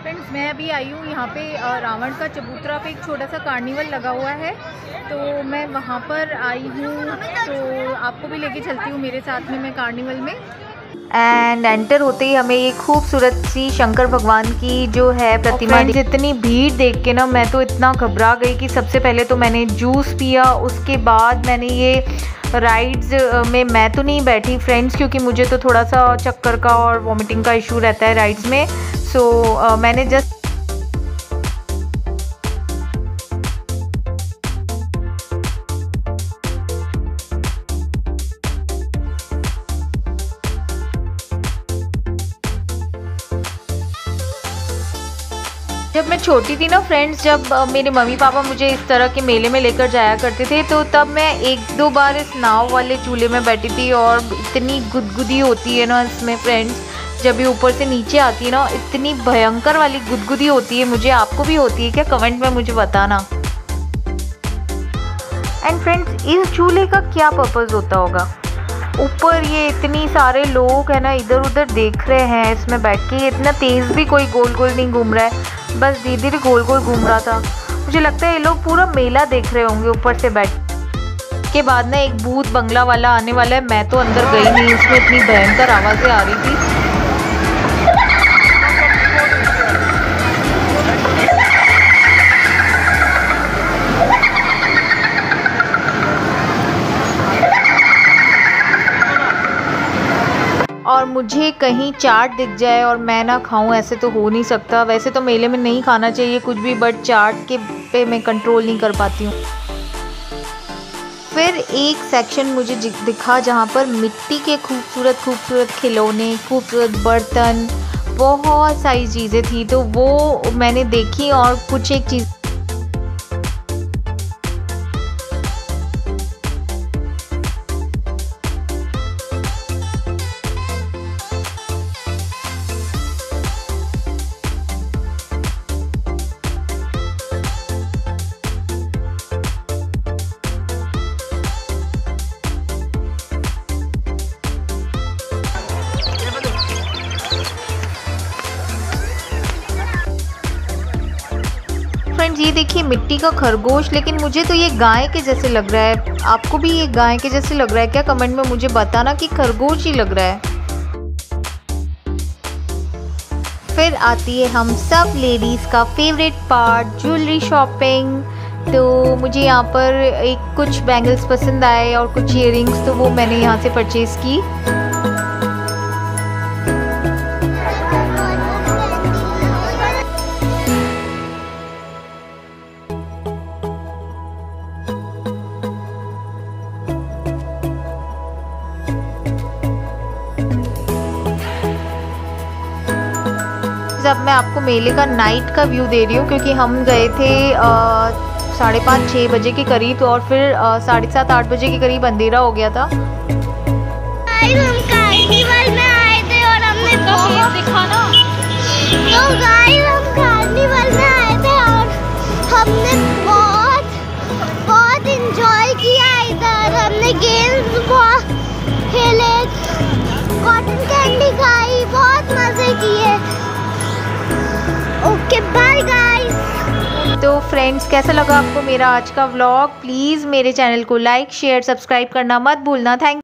Friends मैं अभी आई हूँ यहाँ पे रावण का चबूतरा पे एक छोटा सा कार्निवल लगा हुआ है, तो मैं वहाँ पर आई हूँ, तो आपको भी लेके चलती हूँ मेरे साथ में मैं कार्निवल में। एंड एंटर होते ही हमें ये खूबसूरत सी शंकर भगवान की जो है प्रतिमा, इतनी भीड़ देख के ना मैं तो इतना घबरा गई कि सबसे पहले तो मैंने जूस पिया, उसके बाद मैंने ये राइड्स में मैं तो नहीं बैठी फ्रेंड्स, क्योंकि मुझे तो थोड़ा सा चक्कर का और वॉमिटिंग का इशू रहता है राइड्स में। सो मैंने जस्ट जब मैं छोटी थी ना फ्रेंड्स, जब मेरे मम्मी पापा मुझे इस तरह के मेले में लेकर जाया करते थे, तो तब मैं एक दो बार इस नाव वाले झूले में बैठी थी और इतनी गुदगुदी होती है ना इसमें फ्रेंड्स, जब ये ऊपर से नीचे आती है ना इतनी भयंकर वाली गुदगुदी होती है। मुझे आपको भी होती है क्या? कमेंट में मुझे बताना। एंड फ्रेंड्स इस झूले का क्या पर्पज़ होता होगा? ऊपर ये इतनी सारे लोग है ना इधर उधर देख रहे हैं इसमें बैठ के, इतना तेज़ भी कोई गोल गोल नहीं घूम रहा है, बस धीरे धीरे गोल गोल घूम रहा था। मुझे लगता है ये लोग पूरा मेला देख रहे होंगे ऊपर से बैठ के। बाद ना एक भूत बंगला वाला आने वाला है, मैं तो अंदर गई नहीं, उसमें इतनी भयंकर आवाज़ें आ रही थी। और मुझे कहीं चाट दिख जाए और मैं ना खाऊं, ऐसे तो हो नहीं सकता। वैसे तो मेले में नहीं खाना चाहिए कुछ भी, बट चाट के पे मैं कंट्रोल नहीं कर पाती हूँ। फिर एक सेक्शन मुझे दिखा जहाँ पर मिट्टी के खूबसूरत खूबसूरत खिलौने, खूबसूरत बर्तन, बहुत सारी चीज़ें थी, तो वो मैंने देखी। और कुछ एक चीज़ फ्रेंड्स ये देखिए मिट्टी का खरगोश, लेकिन मुझे तो ये गाय के जैसे लग रहा है। आपको भी ये गाय के जैसे लग रहा है क्या? कमेंट में मुझे बताना कि खरगोश ही लग रहा है। फिर आती है हम सब लेडीज़ का फेवरेट पार्ट, ज्वेलरी शॉपिंग। तो मुझे यहाँ पर एक कुछ बैंगल्स पसंद आए और कुछ ईयरिंग्स, तो वो मैंने यहाँ से परचेज़ की। अब मैं आपको मेले का नाइट का व्यू दे रही हूँ, क्योंकि हम गए थे 5:30-6 बजे के करीब, और फिर 7:30-8 बजे के करीब अंधेरा हो गया था। हम कार्निवल में आए थे और हमने बहुत दिखा ना, तो गाइस हम कार्निवल में आए थे और हमने बहुत एंजॉय किया इधर। हमने गेम्स बहुत खेले, कॉटन कैंडी खाई, बहुत मजे किए। Okay bye guys. तो फ्रेंड्स कैसा लगा आपको मेरा आज का व्लॉग? प्लीज़ मेरे चैनल को लाइक शेयर सब्सक्राइब करना मत भूलना। थैंक